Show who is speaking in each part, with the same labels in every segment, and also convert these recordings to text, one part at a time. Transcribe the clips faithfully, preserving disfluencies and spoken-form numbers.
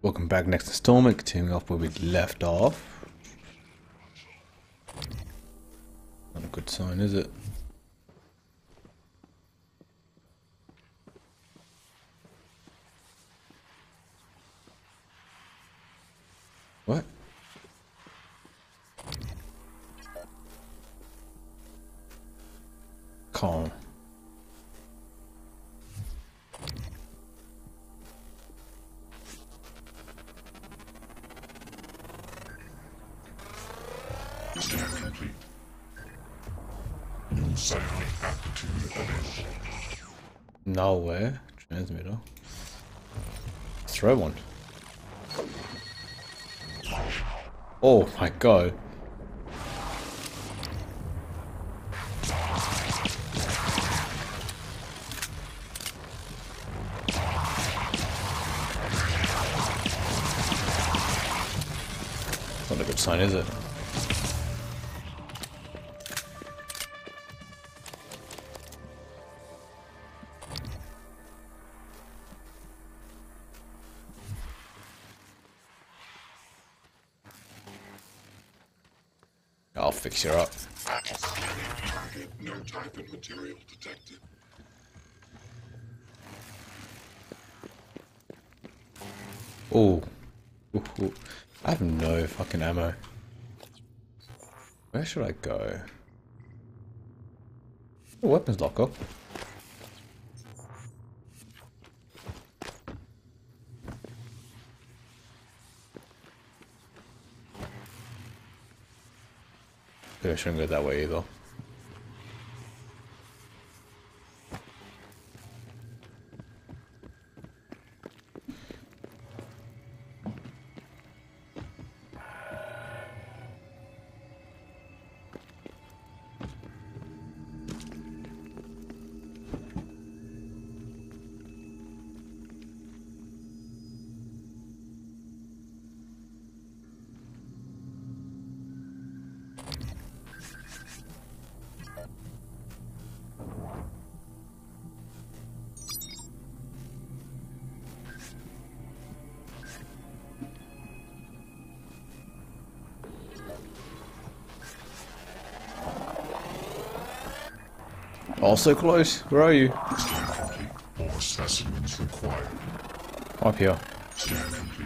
Speaker 1: Welcome back. Next installment, continuing off where we left off. Not a good sign, is it? What? Calm.
Speaker 2: Scan complete. New psionic aptitude available.
Speaker 1: Nowhere. Transmitter. Throw one. Oh my god. Not a good sign, is it? I'll fix you up.
Speaker 2: Target, no type of material detected.
Speaker 1: Oh. Ooh, ooh. I have no fucking ammo. Where should I go? Oh, weapons locker. Maybe I shouldn't go that way either. Also close. Where are you?
Speaker 2: Scan complete. More specimens required.
Speaker 1: Up here.
Speaker 2: Scan complete.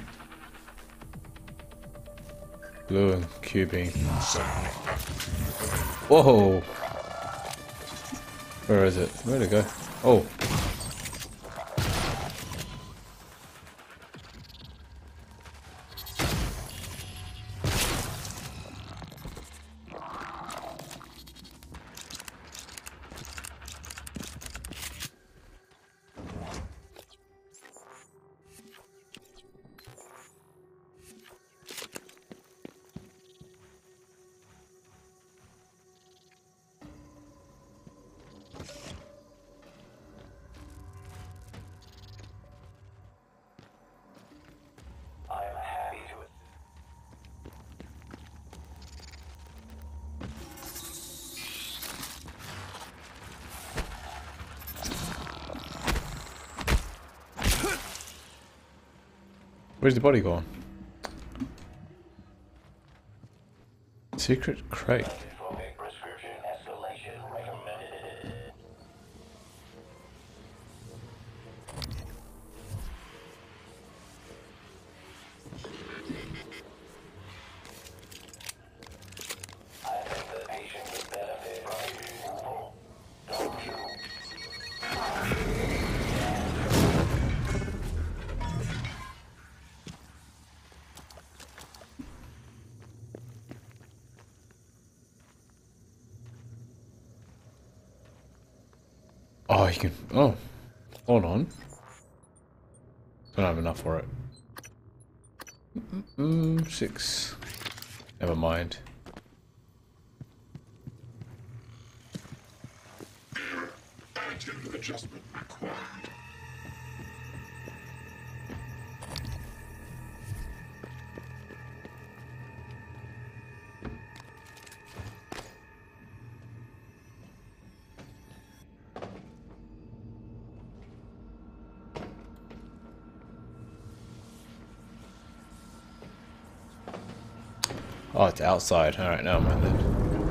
Speaker 1: Blue and cubing.
Speaker 2: New psionic aptitude available.
Speaker 1: Whoa! Where is it? Where'd it go? Oh.
Speaker 3: I am happy to assist.
Speaker 1: Where's the body gone? Secret crate.
Speaker 3: Dystrophic prescription escalation recommended. I think the patient would benefit from your removal. Don't you?
Speaker 1: Oh, you can. Oh. Hold on. Don't have enough for it. Mm, six. Never mind.
Speaker 2: Additive adjustment required.
Speaker 1: Oh, it's outside. Alright, now I'm in then.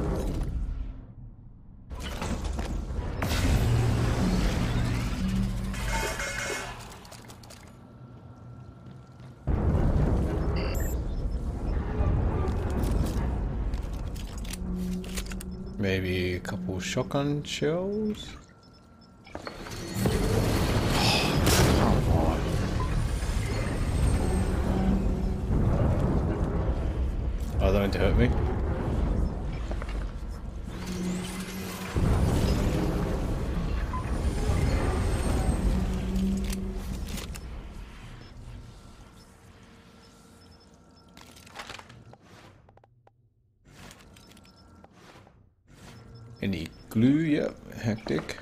Speaker 1: Maybe a couple shotgun shells? Come on. Oh, they're going to hurt me? Any glue? Yep, hectic.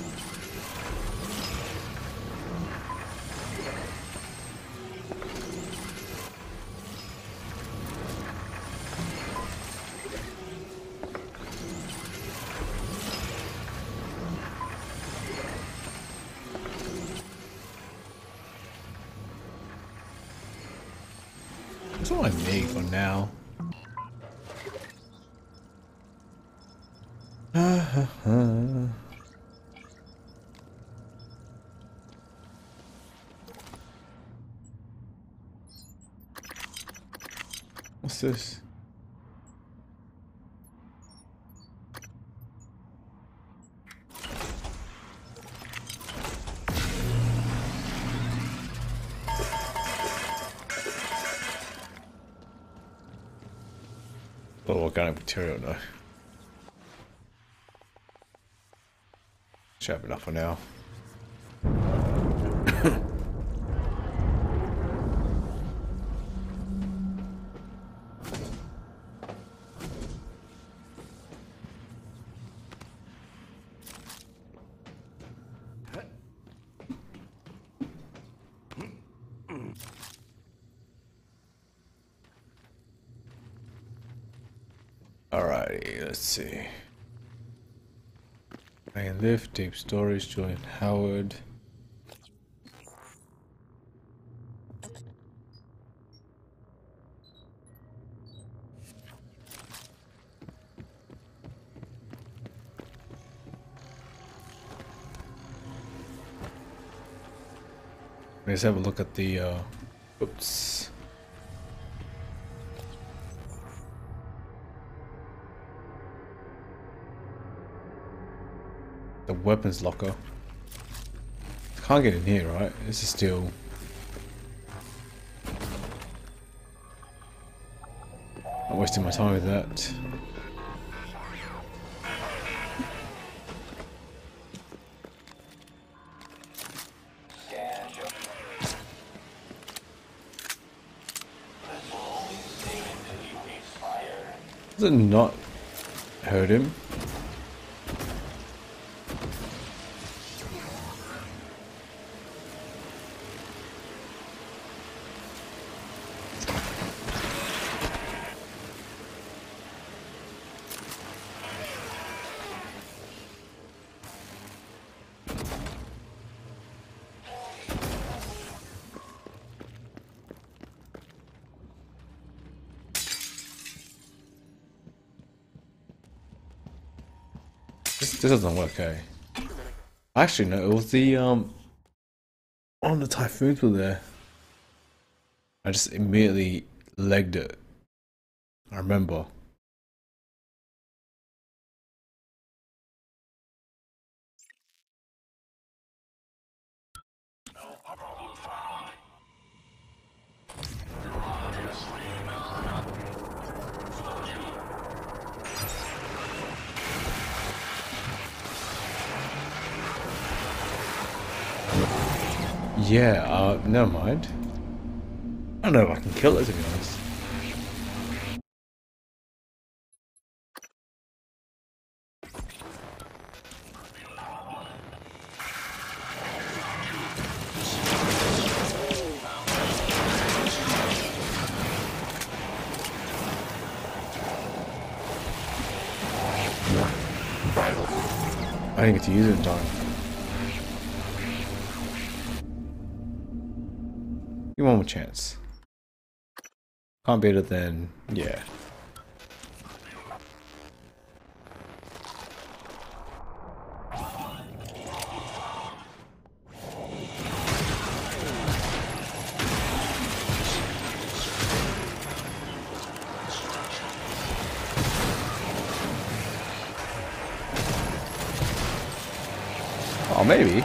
Speaker 1: That's all I need for now. What's this? Oh, organic material, no. Should have enough for now. Alrighty, let's see. Main lift, deep storage, Julian Howard. Let's have a look at the, uh, oops. The weapons locker. Can't get in here, right? This is still... Not wasting my time with that. Does it not hurt him? This, this doesn't work, eh? Actually, no, it was the, um... one of the typhoons were there. I just immediately legged it. I remember. Yeah, uh, never mind. I don't know if I can kill it, to be honest. I didn't get to use it in time. Give one more chance. Can't beat it then, yeah. maybe.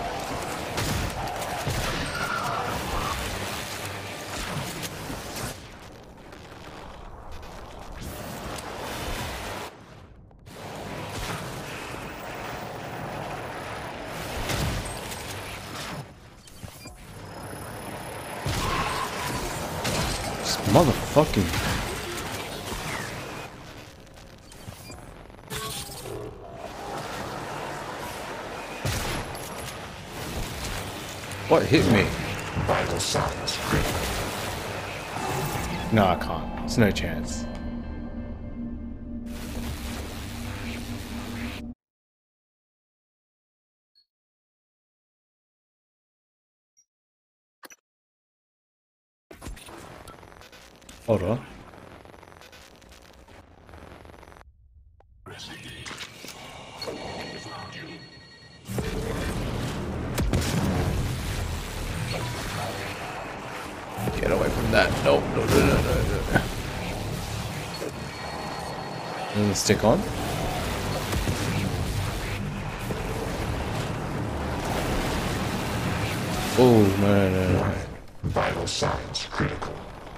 Speaker 1: This motherfucking. What hit me?
Speaker 2: Vital signs critical.
Speaker 1: No, I can't. There's no chance. Hold on. Get away from that. No, no, no, no, no, no. And stick on. Oh, no, no, no.
Speaker 2: Vital signs critical.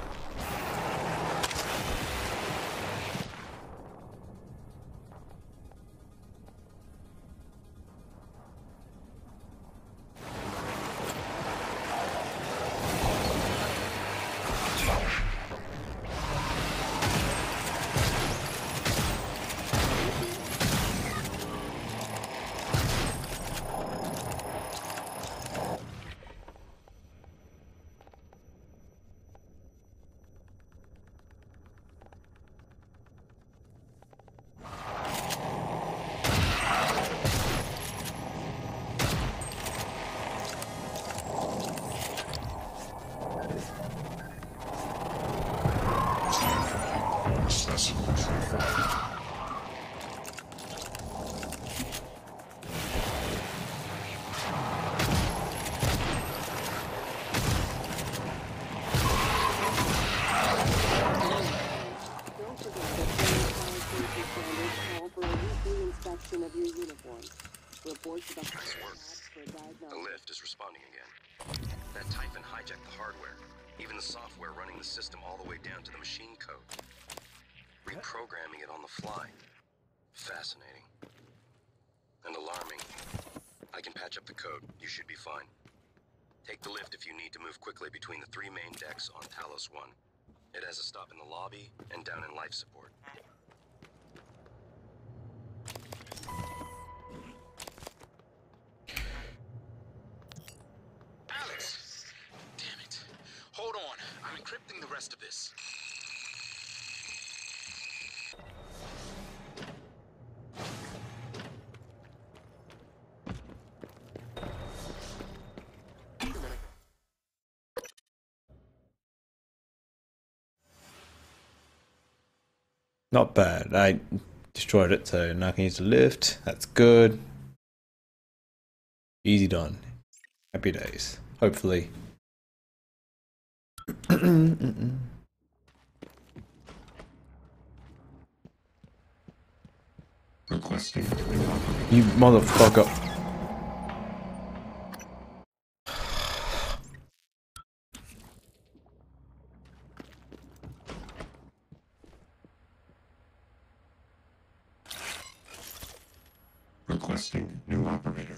Speaker 2: Specimens.
Speaker 4: Inspection of your uniform. Report to the
Speaker 5: Nice work.
Speaker 4: for diagnosis.
Speaker 5: The lift is responding again. That Typhon hijacked the hardware, even the software running the system all the way down to the machine code. Reprogramming it on the fly. Fascinating. And alarming. I can patch up the code. You should be fine. Take the lift if you need to move quickly between the three main decks on Talos one. It has a stop in the lobby and down in life support.
Speaker 6: Alex! Damn it. Hold on. I'm encrypting the rest of this.
Speaker 1: Not bad. I destroyed it, so now I can use the lift. That's good. Easy done. Happy days. Hopefully.
Speaker 2: Requesting new operator.
Speaker 1: You motherfucker.
Speaker 2: Requesting new operator.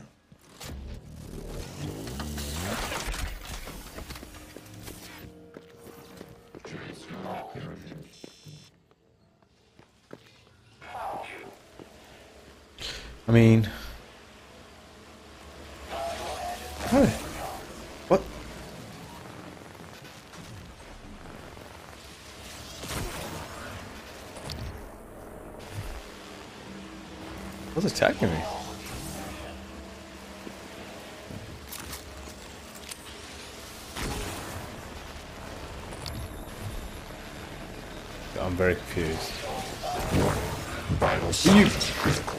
Speaker 1: I mean, hey, what? What's attacking me? I'm very confused.
Speaker 2: Vital signs critical.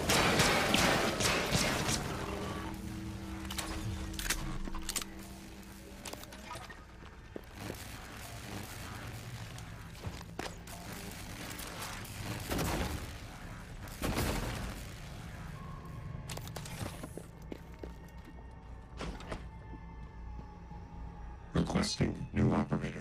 Speaker 2: Requesting new operator.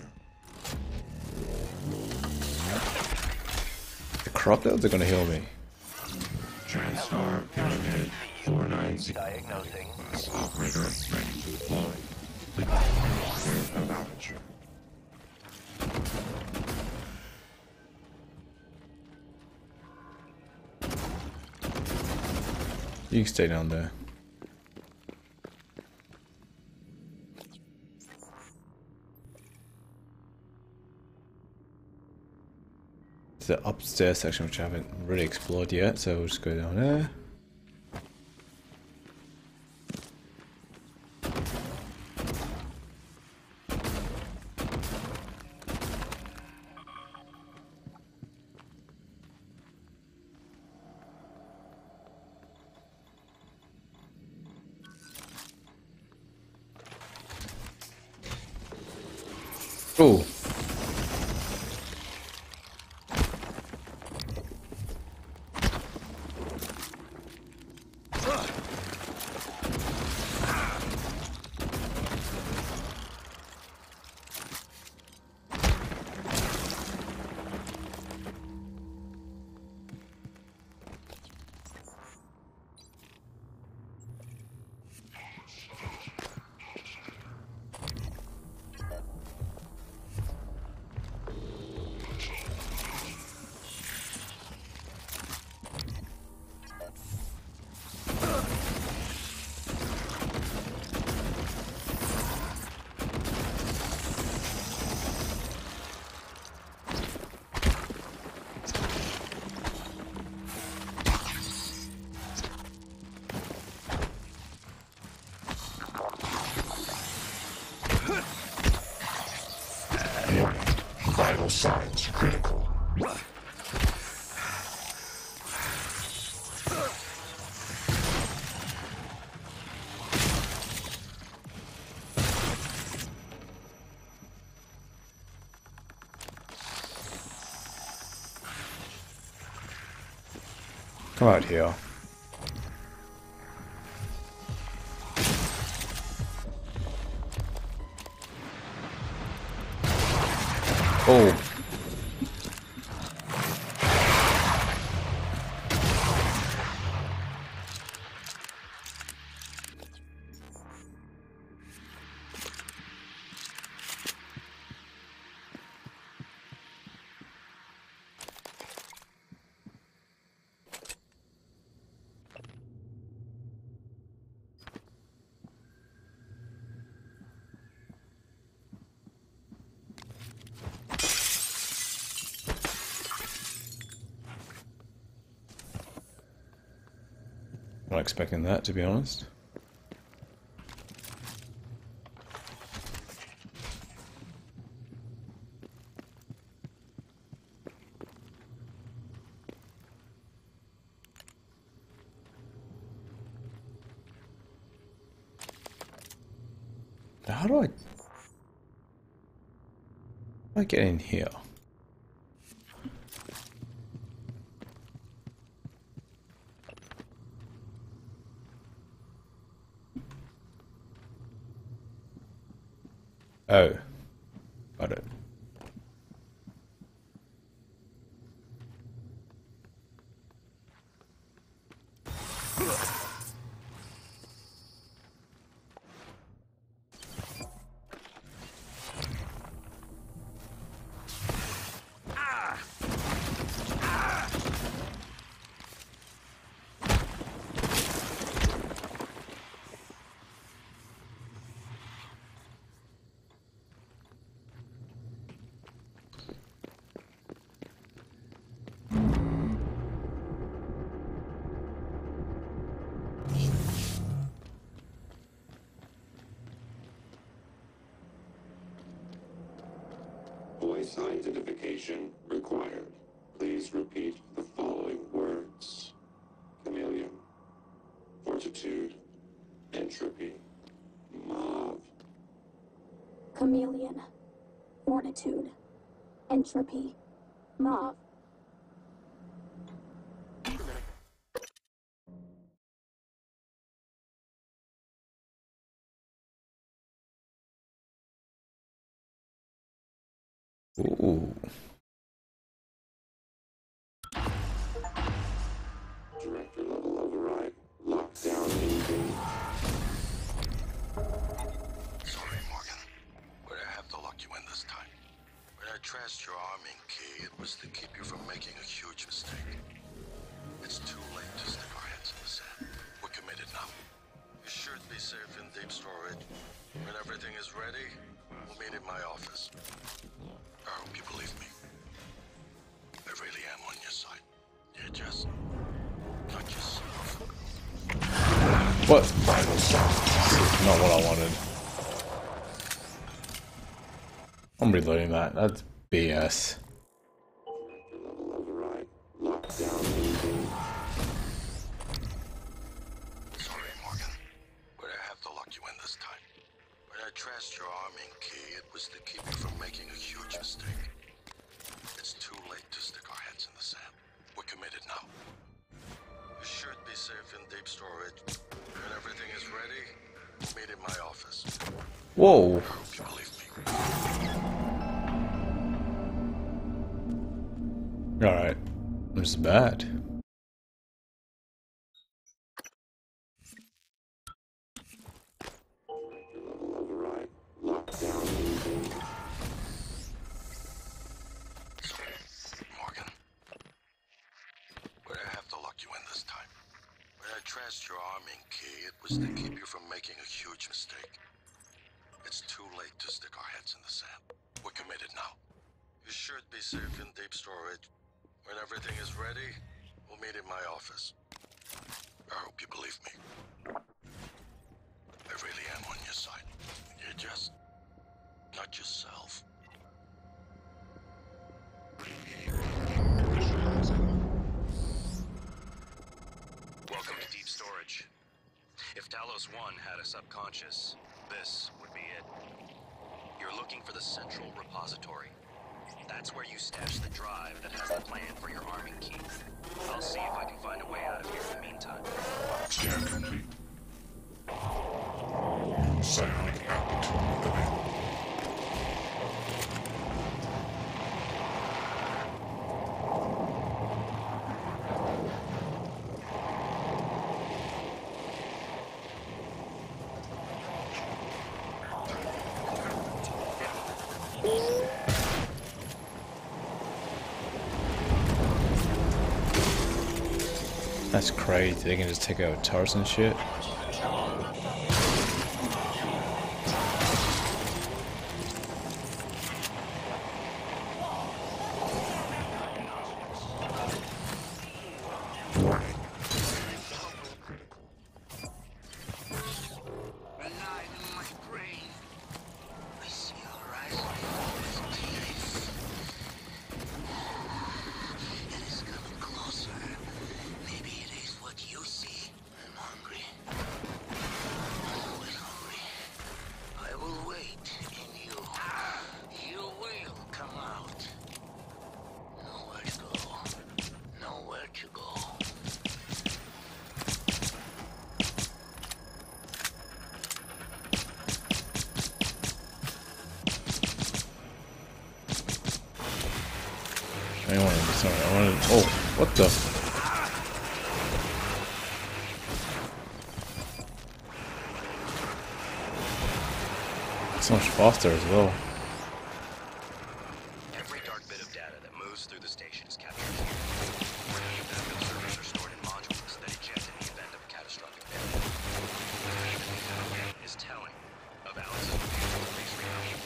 Speaker 1: The crocodiles are gonna heal me.
Speaker 2: Transtar Pyramid four nine zero.
Speaker 3: Diagnosing.
Speaker 2: Class operator ready to deploy. Clear of aperture.
Speaker 1: You can stay down there. The upstairs section, which I haven't really explored yet, so we'll just go down there. Oh.
Speaker 2: Vital signs critical.
Speaker 1: Come out here. Oh. Not expecting that, to be honest. How do I... How do I get in here? Oh, got it.
Speaker 2: Voice identification required. Please repeat the following words. Chameleon. Fortitude. Entropy. Mauve.
Speaker 7: Chameleon. Fortitude. Entropy. Mauve.
Speaker 1: Ooh.
Speaker 2: Director level override. Lockdown engine.
Speaker 5: Sorry, Morgan. But I have to lock you in this time. When I trashed your arming key, it was to keep you from making a huge mistake. It's too late to stick our heads in the sand. We're committed now. You should be safe in deep storage. When everything is ready, we'll meet in my office. I hope you believe me. I really am on your side. You're just not yourself.
Speaker 1: What? This is not what I wanted. I'm reloading that. That's B S.
Speaker 2: Director level override. Lockdown engine.
Speaker 5: Sorry, Morgan. But I have to lock you in this time. When I trashed your arming key, it was to keep you from making a huge mistake. It's too late to stick our heads in the sand. We're committed now. You should be safe in deep storage. When everything is ready, we'll meet in my office.
Speaker 1: Whoa.
Speaker 5: I hope you believe me.
Speaker 1: Alright. This is bad.
Speaker 2: Director level override. Lockdown engine.
Speaker 5: Morgan. But I have to lock you in this time. When I trashed your arming key, it was to keep you from making a huge mistake. It's too late to stick our heads in the sand. We're committed now. You should be safe in deep storage. When everything is ready, we'll meet in my office. I hope you believe me. I really am on your side. You're just not yourself. Welcome to deep storage. If Talos one had a subconscious, this would be it. You're looking for the central repository. That's where you stash the drive that has the plan for your arming key. I'll see if I can find a way out of here in the meantime.
Speaker 8: Scan complete. Psionic aptitude living.
Speaker 1: That's crazy. They can just take out turrets and shit.
Speaker 6: Alive in my brain. I see a horizon. It is coming closer. Maybe it is what you see. I'm hungry. I'm always hungry. I will wait in you. You will come out. Nowhere to go. Nowhere to go.
Speaker 1: I wanted, sorry, I wanted, oh, what the? So much faster as well.
Speaker 5: Every dark bit of data that moves through the station is captured here. Backup servers are stored in modules that eject in the event of a catastrophic failure. Is telling of Alex's refusal to face reality.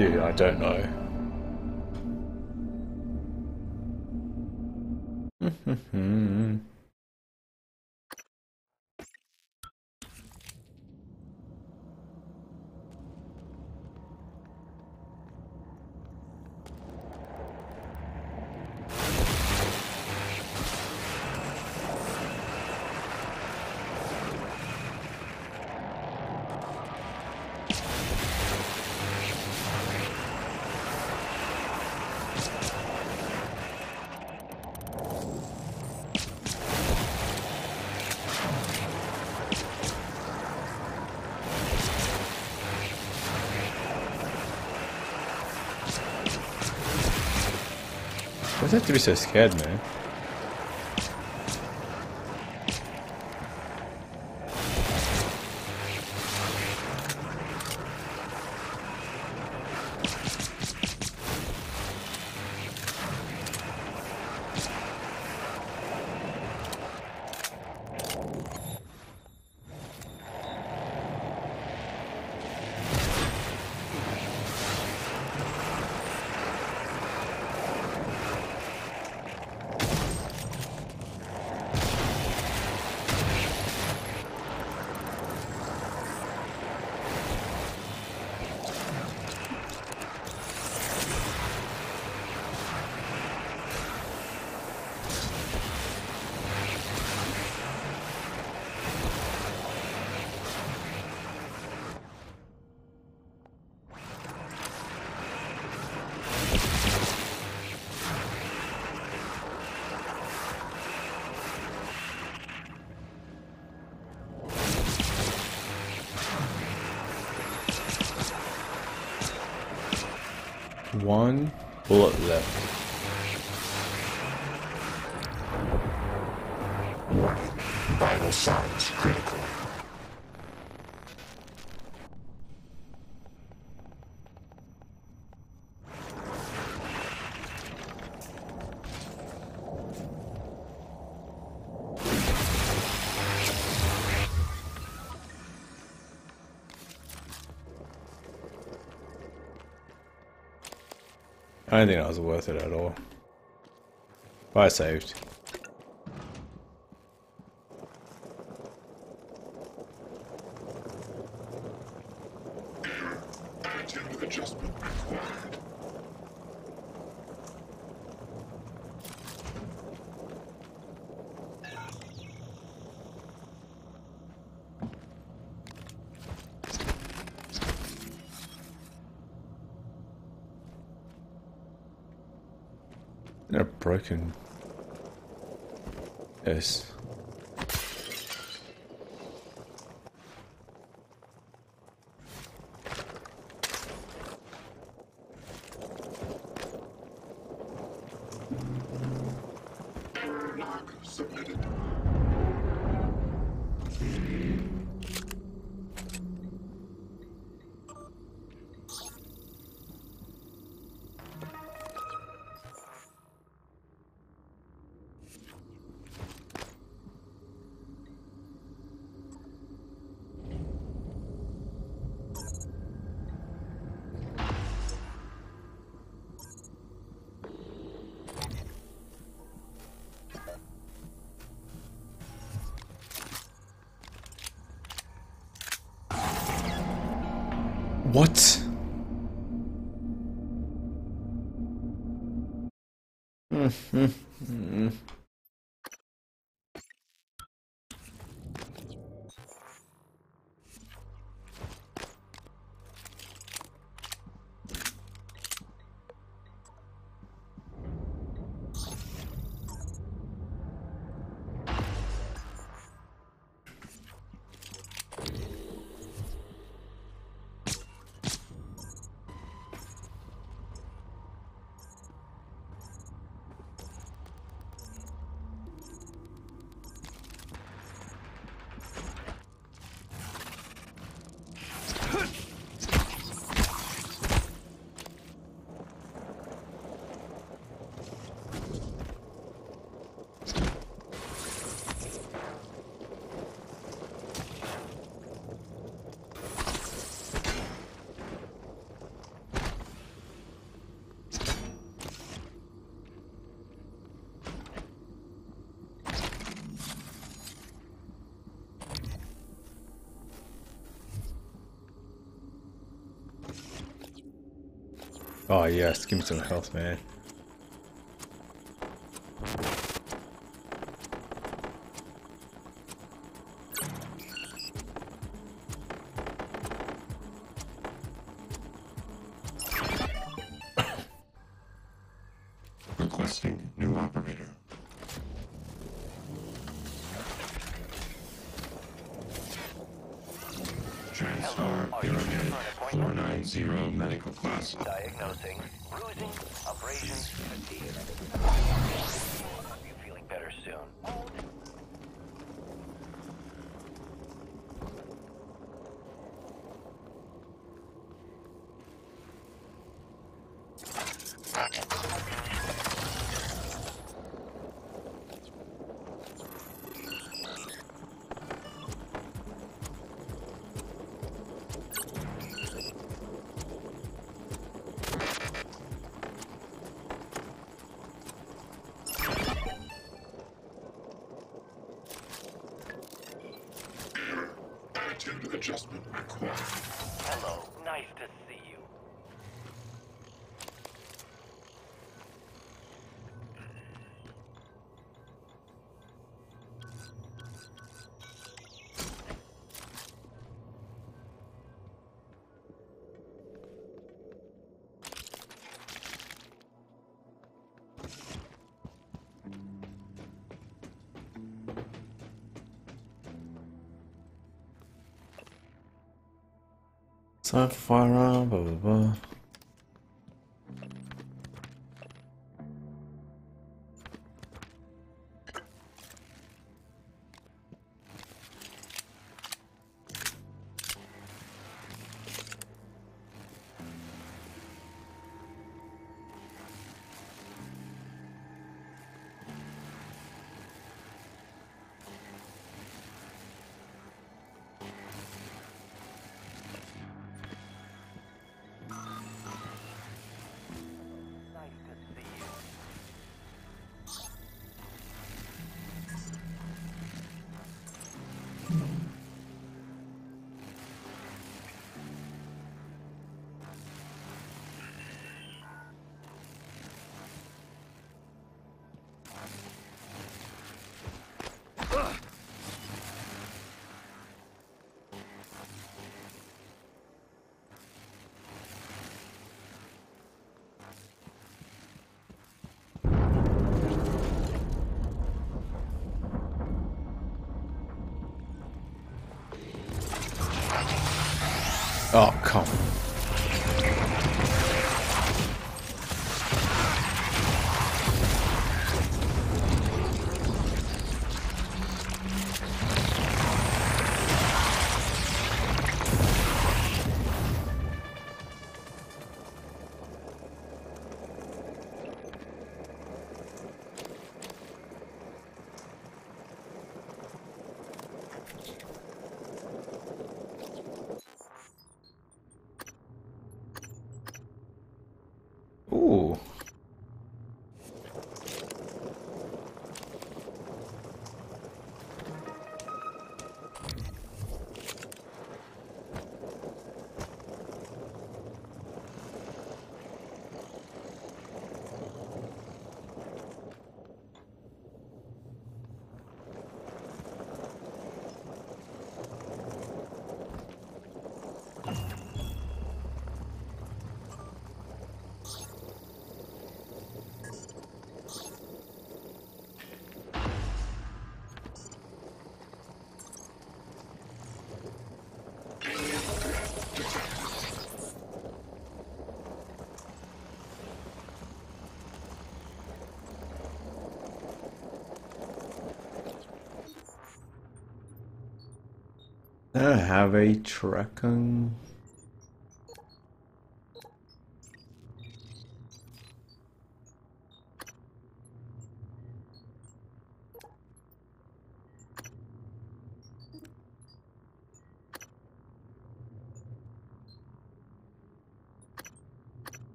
Speaker 1: Dude, I don't know. Why do you have to be so scared, man? One bullet left.
Speaker 8: Warning. Vital signs critical.
Speaker 1: I don't think that was worth it at all. But I saved.
Speaker 8: Attitude adjustment required.
Speaker 1: They're broken. Yes.
Speaker 8: Lock submitted.
Speaker 1: What? Mm-hmm. Oh yes, give me some health, man.
Speaker 8: Requesting new operator. TranStar Pyramid four nine zero medical class.
Speaker 3: Diagnosing bruising, abrasions, fatigue. You feeling better soon.
Speaker 8: Attitude adjustment required.
Speaker 3: Hello, nice to see you.
Speaker 1: Time for firearm, blah blah blah.
Speaker 3: Nice to see you.
Speaker 1: Oh come. Ooh. I have a tracking.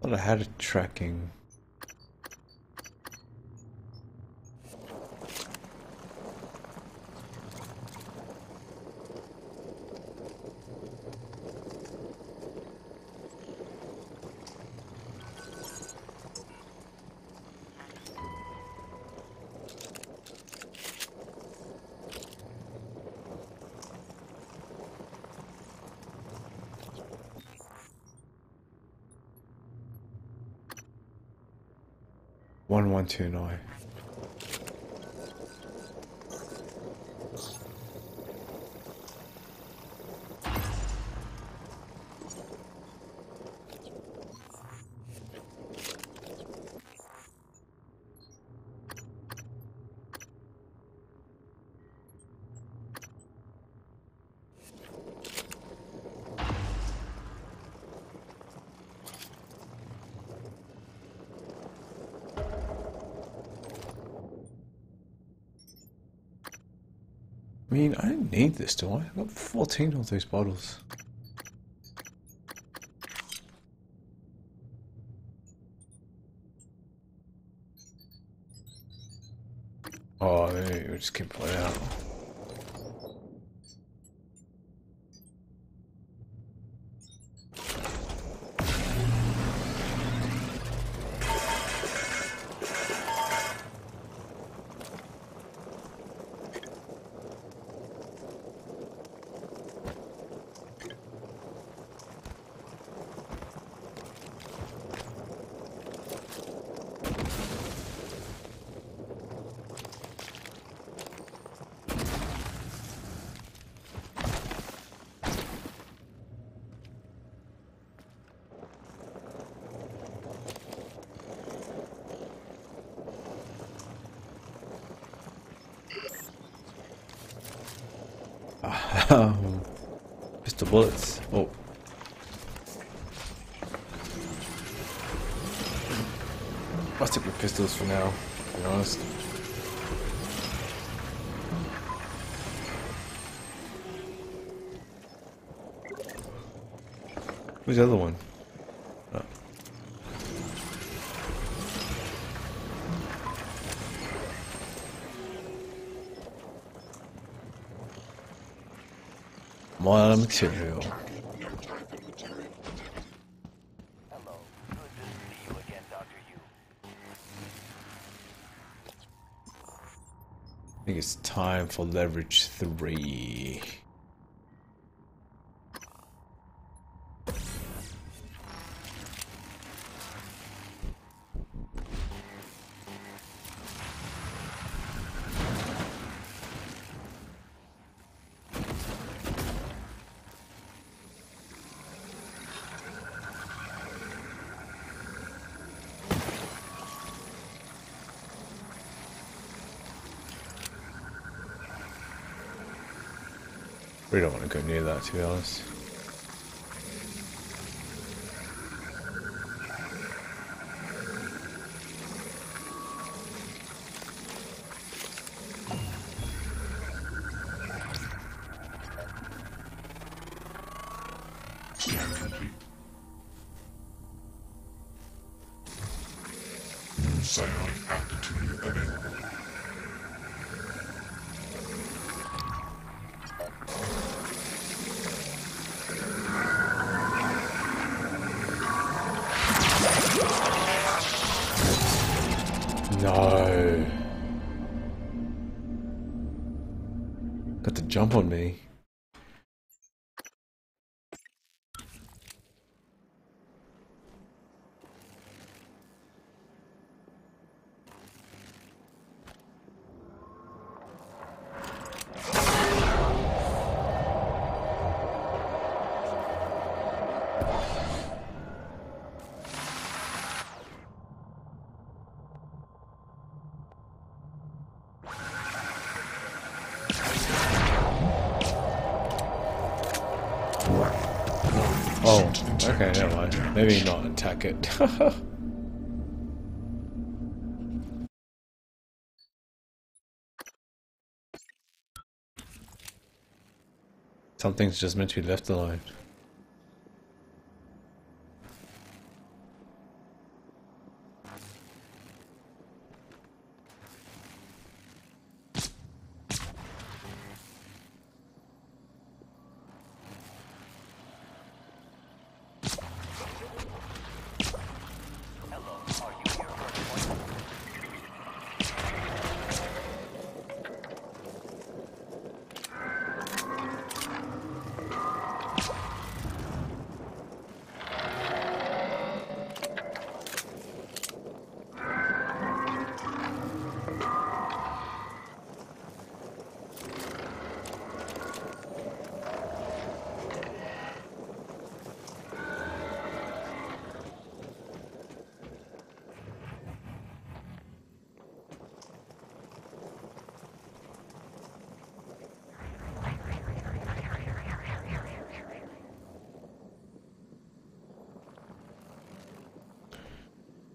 Speaker 1: Thought I had a tracking. One one two nine. I mean, I don't need this, do I? I've got fourteen of those bottles. Oh, maybe we'll just keep playing out. Um, pistol bullets. Oh. I'll stick with pistols for now, to be honest. Who's the other one? Oh. More material.
Speaker 3: Hello. Good to see you again, Doctor Yu.
Speaker 1: I think it's time for leverage three. We don't want to go near that, to be honest.
Speaker 8: Scan complete. New psionic aptitude available.
Speaker 1: No. Got the jump on me. Oh, okay, never mind. Maybe not attack it. Something's just meant to be left alone.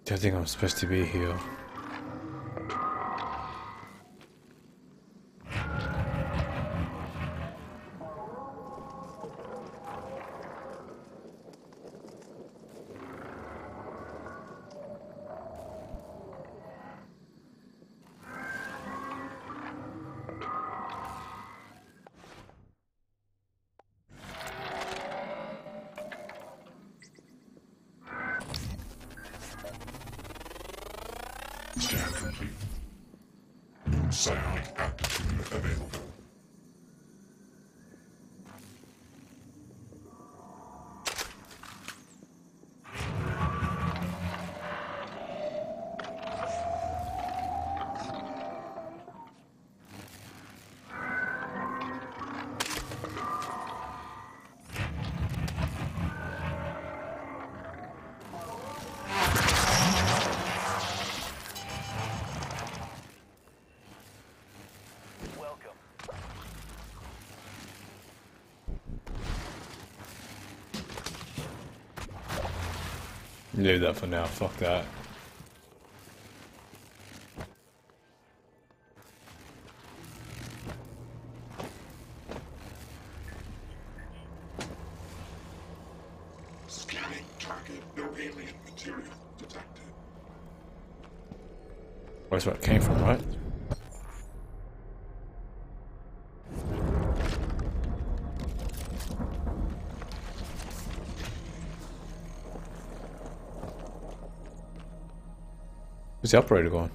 Speaker 1: Don't think I'm supposed to be here.
Speaker 8: Scan complete. New psionic aptitude available.
Speaker 1: Leave that for now, fuck that.
Speaker 8: Scanning target, no alien material detected.
Speaker 1: Where's where it came from, right? Where's the operator going?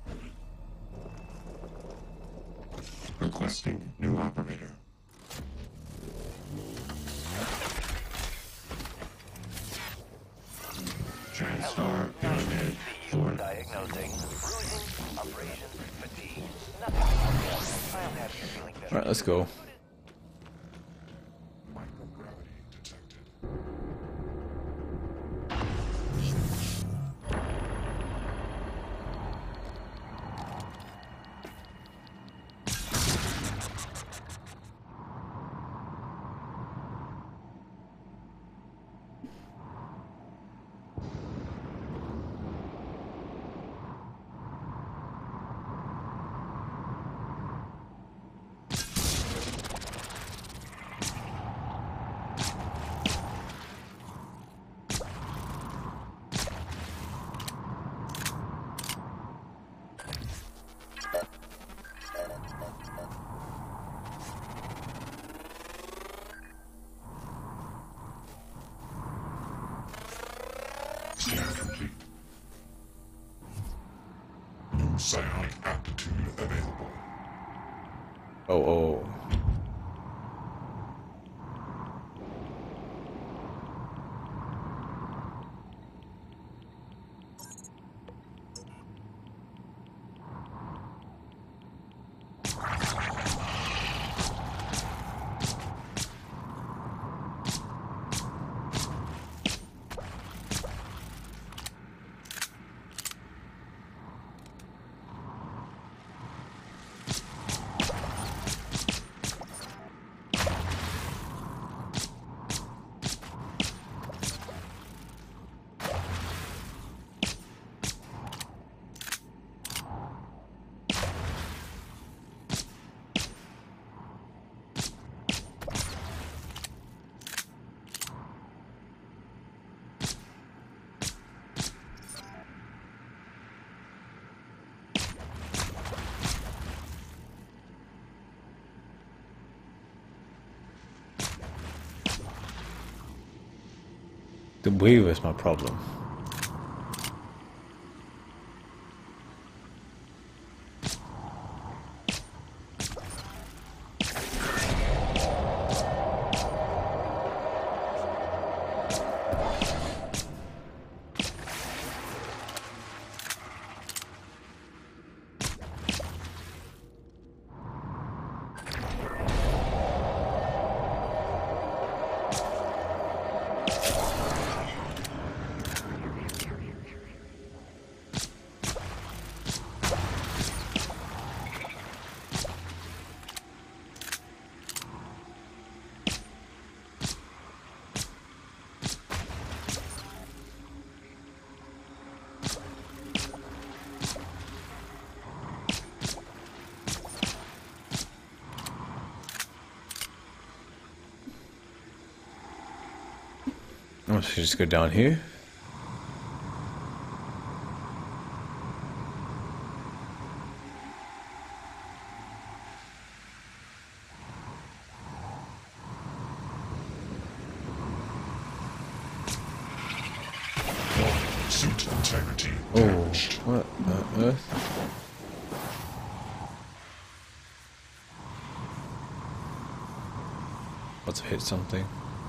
Speaker 8: Requesting new operator. Transtar pyramid for
Speaker 3: Diagnosing bruising, abrasions, fatigue. Nothing. I'll have you feeling better.
Speaker 1: Alright, let's go.
Speaker 8: microgravity detected. Scan complete. New psionic aptitude available.
Speaker 1: Oh, oh. The Weaver is my problem. Oh, should I just go down here?
Speaker 8: Suit integrity
Speaker 1: Oh,
Speaker 8: damaged.
Speaker 1: what the earth? Let's hit something.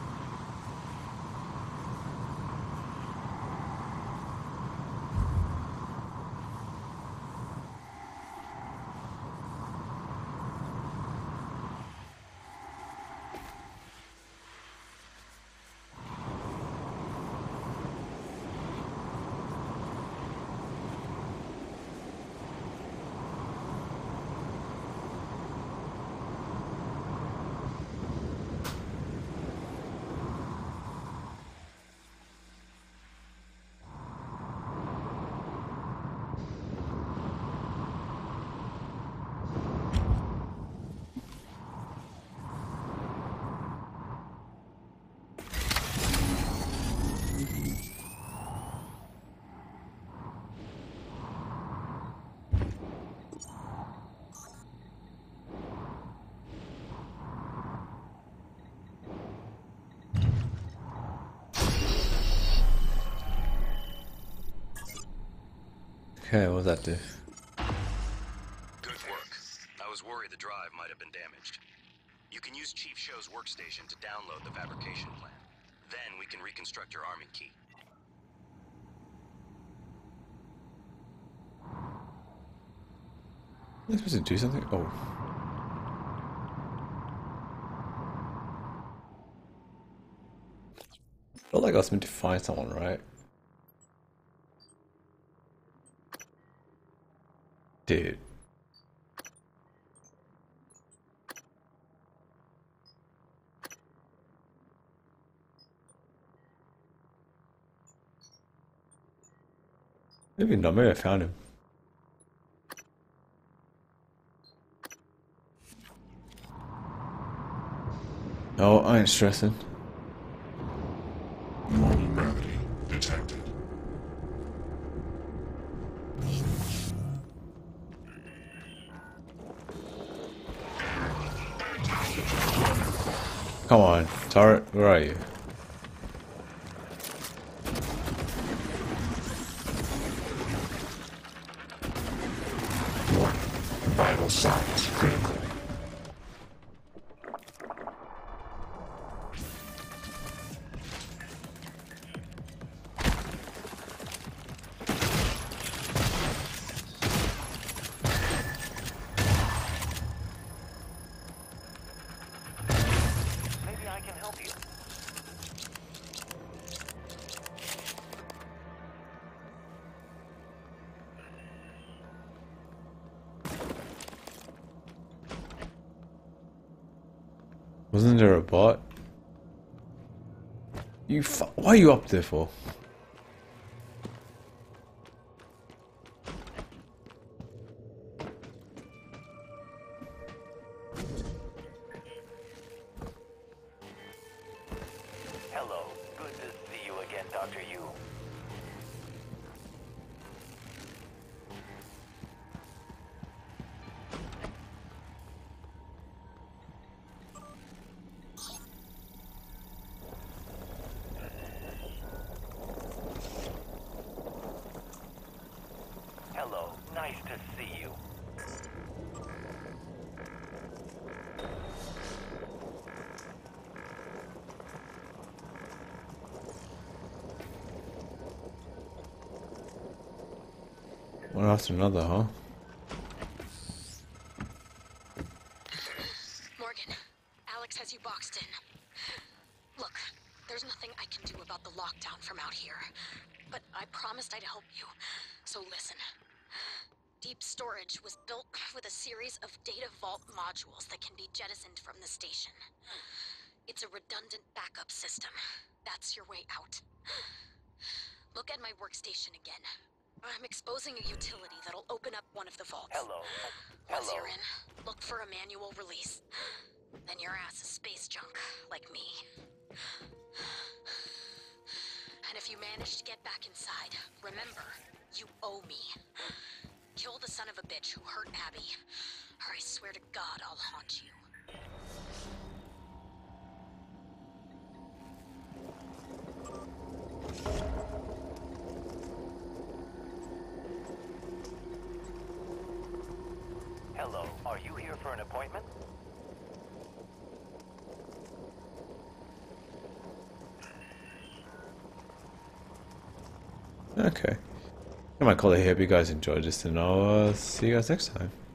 Speaker 1: Okay, what does that do?
Speaker 5: Good work. I was worried the drive might have been damaged. You can use Chief Show's workstation to download the fabrication plan. Then we can reconstruct your arming key.
Speaker 1: Am I supposed to do something? Oh. I felt like I was meant to find someone, right? Dude. Maybe not, maybe I found him. No, I ain't stressing.
Speaker 8: Normal gravity detected.
Speaker 1: Come on, turret, where are you?
Speaker 8: Vital signs critical.
Speaker 3: Maybe I can help you.
Speaker 1: Wasn't there a bot? You fu- why are you up there for?
Speaker 3: Hello. Good to see you again, Doctor Yu. Hello. Nice to see you.
Speaker 1: One after another, huh?
Speaker 9: Morgan, Alex has you boxed in. Look, there's nothing I can do about the lockdown from out here, but I promised I'd help you, so listen. Deep storage was built with a series of data vault modules that can be jettisoned from the station. It's a redundant backup system. That's your way out. Look at my workstation again. I'm exposing a utility that'll open up one of the vaults.
Speaker 3: Hello.
Speaker 9: Once
Speaker 3: Hello.
Speaker 9: you're in, look for a manual release. Then your ass is space junk, like me. And if you manage to get back inside, remember, you owe me. Kill the son of a bitch who hurt Abby, or I swear to God I'll haunt you.
Speaker 3: Hello, are you here for an appointment?
Speaker 1: Okay. I might call it here. Hope you guys enjoyed this, and I'll uh, see you guys next time.